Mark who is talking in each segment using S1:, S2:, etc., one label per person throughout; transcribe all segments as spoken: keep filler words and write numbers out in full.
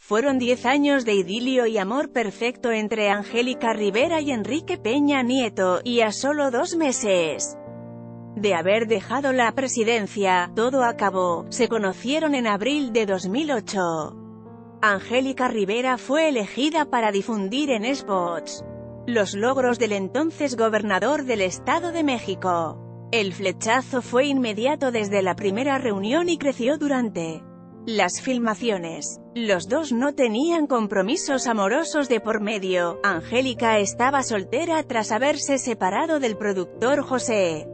S1: Fueron diez años de idilio y amor perfecto entre Angélica Rivera y Enrique Peña Nieto, y a solo dos meses de haber dejado la presidencia, todo acabó. Se conocieron en abril de dos mil ocho. Angélica Rivera fue elegida para difundir en spots los logros del entonces gobernador del Estado de México. El flechazo fue inmediato desde la primera reunión y creció durante las filmaciones. Los dos no tenían compromisos amorosos de por medio. Angélica estaba soltera tras haberse separado del productor José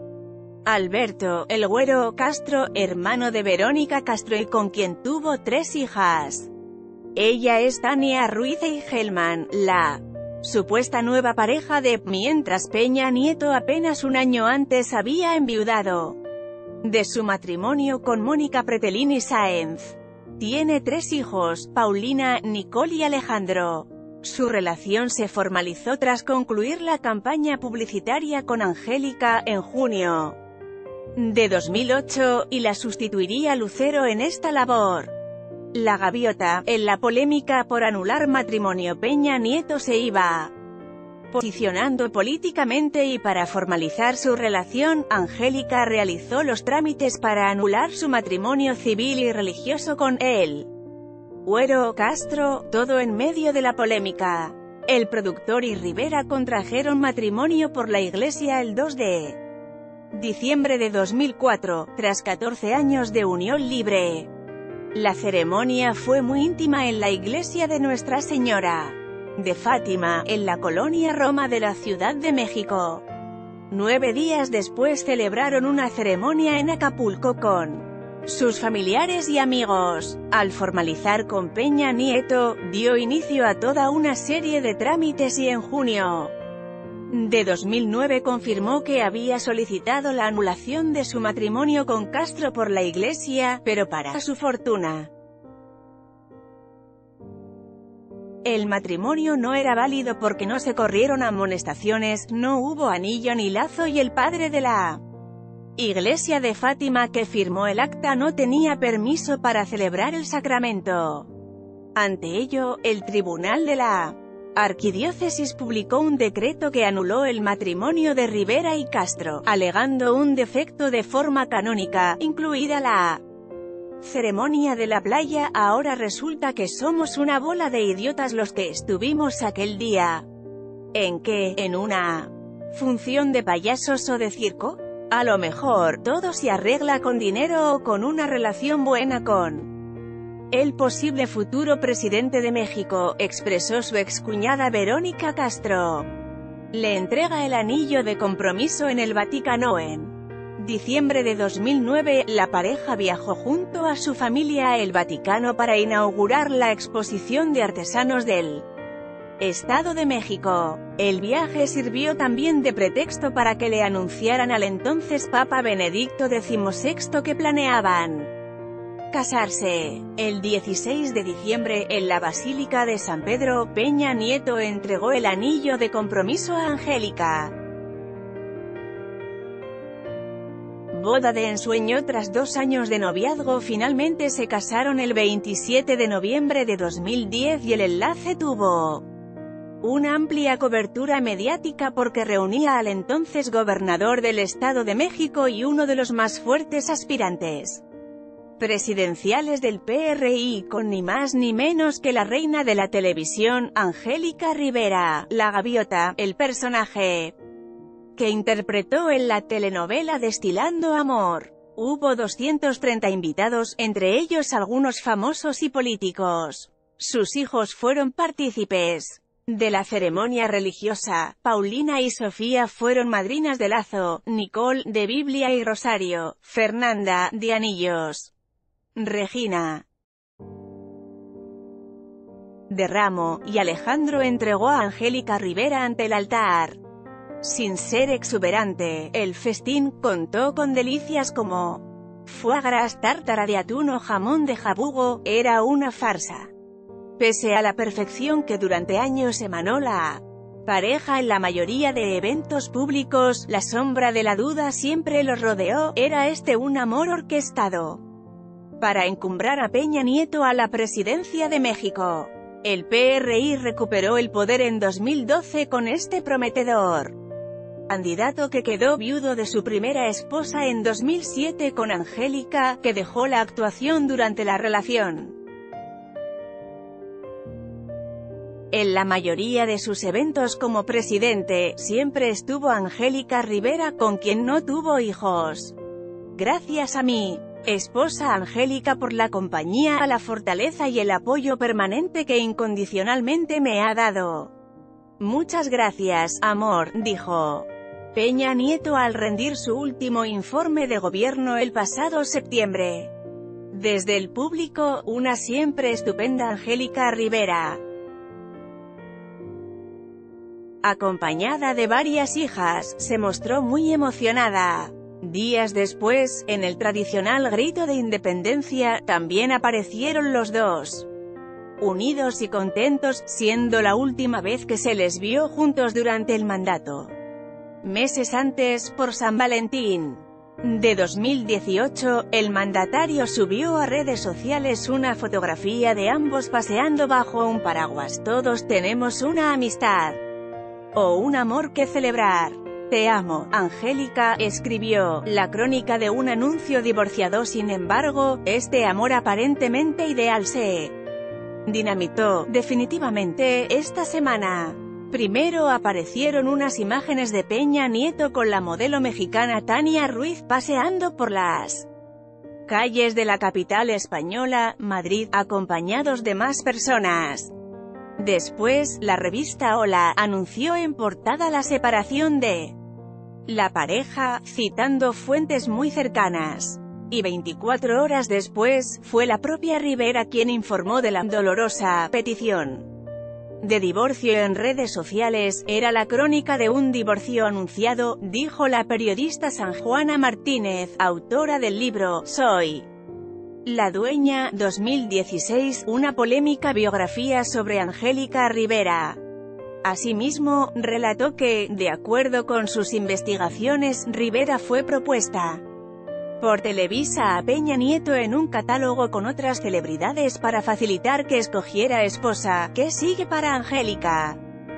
S1: Alberto "El Güero" Castro, hermano de Verónica Castro y con quien tuvo tres hijas. Ella es Tania Ruiz Eigelman, la supuesta nueva pareja de, mientras Peña Nieto apenas un año antes había enviudado de su matrimonio con Mónica Pretelini Sáenz. Tiene tres hijos, Paulina, Nicole y Alejandro. Su relación se formalizó tras concluir la campaña publicitaria con Angélica, en junio de dos mil ocho, y la sustituiría Lucero en esta labor. La Gaviota, en la polémica por anular matrimonio Peña Nieto se iba posicionando políticamente y para formalizar su relación, Angélica realizó los trámites para anular su matrimonio civil y religioso con el Güero Castro, todo en medio de la polémica. El productor y Rivera contrajeron matrimonio por la iglesia el dos de diciembre de dos mil cuatro, tras catorce años de unión libre. La ceremonia fue muy íntima en la iglesia de Nuestra Señora de Fátima, en la colonia Roma de la Ciudad de México. Nueve días después celebraron una ceremonia en Acapulco con sus familiares y amigos. Al formalizar con Peña Nieto, dio inicio a toda una serie de trámites y en junio de dos mil nueve confirmó que había solicitado la anulación de su matrimonio con Castro por la iglesia, pero para su fortuna, el matrimonio no era válido porque no se corrieron amonestaciones, no hubo anillo ni lazo y el padre de la iglesia de Fátima que firmó el acta no tenía permiso para celebrar el sacramento. Ante ello, el tribunal de la Arquidiócesis publicó un decreto que anuló el matrimonio de Rivera y Castro, alegando un defecto de forma canónica, incluida la ceremonia de la playa. Ahora resulta que somos una bola de idiotas los que estuvimos aquel día. ¿En qué? ¿En una función de payasos o de circo? A lo mejor, todo se arregla con dinero o con una relación buena con el posible futuro presidente de México, expresó su excuñada Verónica Castro. Le entrega el anillo de compromiso en el Vaticano. En diciembre de dos mil nueve, la pareja viajó junto a su familia a el Vaticano para inaugurar la exposición de artesanos del Estado de México. El viaje sirvió también de pretexto para que le anunciaran al entonces Papa Benedicto dieciséis que planeaban casarse. El dieciséis de diciembre, en la Basílica de San Pedro, Peña Nieto entregó el anillo de compromiso a Angélica. Boda de ensueño. Tras dos años de noviazgo finalmente se casaron el veintisiete de noviembre de dos mil diez y el enlace tuvo una amplia cobertura mediática porque reunía al entonces gobernador del Estado de México y uno de los más fuertes aspirantes presidenciales del P R I, con ni más ni menos que la reina de la televisión, Angélica Rivera, la Gaviota, el personaje que interpretó en la telenovela Destilando Amor. Hubo doscientos treinta invitados, entre ellos algunos famosos y políticos. Sus hijos fueron partícipes de la ceremonia religiosa. Paulina y Sofía fueron madrinas de lazo, Nicole, de Biblia y Rosario, Fernanda, de anillos, Regina, de ramo, y Alejandro entregó a Angélica Rivera ante el altar. Sin ser exuberante, el festín contó con delicias como foie gras, tártara de atún o jamón de jabugo. Era una farsa. Pese a la perfección que durante años emanó la pareja en la mayoría de eventos públicos, la sombra de la duda siempre los rodeó. ¿Era este un amor orquestado para encumbrar a Peña Nieto a la presidencia de México. El P R I recuperó el poder en dos mil doce con este prometedor candidato, que quedó viudo de su primera esposa en dos mil siete con Angélica, que dejó la actuación durante la relación. En la mayoría de sus eventos como presidente, siempre estuvo Angélica Rivera, con quien no tuvo hijos. Gracias a mi esposa Angélica por la compañía, a la fortaleza y el apoyo permanente que incondicionalmente me ha dado. Muchas gracias, amor, dijo Peña Nieto al rendir su último informe de gobierno el pasado septiembre. Desde el público, una siempre estupenda Angélica Rivera, acompañada de varias hijas, se mostró muy emocionada. Días después, en el tradicional grito de independencia, también aparecieron los dos, unidos y contentos, siendo la última vez que se les vio juntos durante el mandato. Meses antes, por San Valentín de dos mil dieciocho, el mandatario subió a redes sociales una fotografía de ambos paseando bajo un paraguas. Todos tenemos una amistad o un amor que celebrar. Te amo, Angélica, escribió. La crónica de un anuncio divorciado. Sin embargo, este amor aparentemente ideal se dinamitó definitivamente esta semana. Primero aparecieron unas imágenes de Peña Nieto con la modelo mexicana Tania Ruiz paseando por las calles de la capital española, Madrid, acompañados de más personas. Después, la revista Hola anunció en portada la separación de la pareja, citando fuentes muy cercanas. Y veinticuatro horas después, fue la propia Rivera quien informó de la dolorosa petición de divorcio en redes sociales. Era la crónica de un divorcio anunciado, dijo la periodista San Juana Martínez, autora del libro Soy la dueña, dos mil dieciséis, una polémica biografía sobre Angélica Rivera. Asimismo, relató que, de acuerdo con sus investigaciones, Rivera fue propuesta por Televisa a Peña Nieto en un catálogo con otras celebridades para facilitar que escogiera esposa. ¿Qué sigue para Angélica?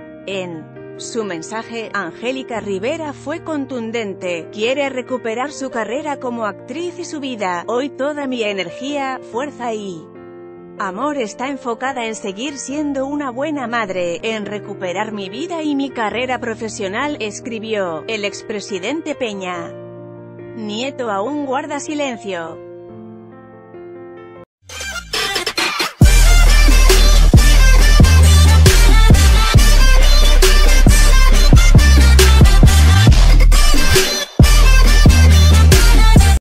S1: En su mensaje, Angélica Rivera fue contundente: quiere recuperar su carrera como actriz y su vida. Hoy toda mi energía, fuerza y amor está enfocada en seguir siendo una buena madre, en recuperar mi vida y mi carrera profesional, escribió. El expresidente Peña Nieto aún guarda silencio.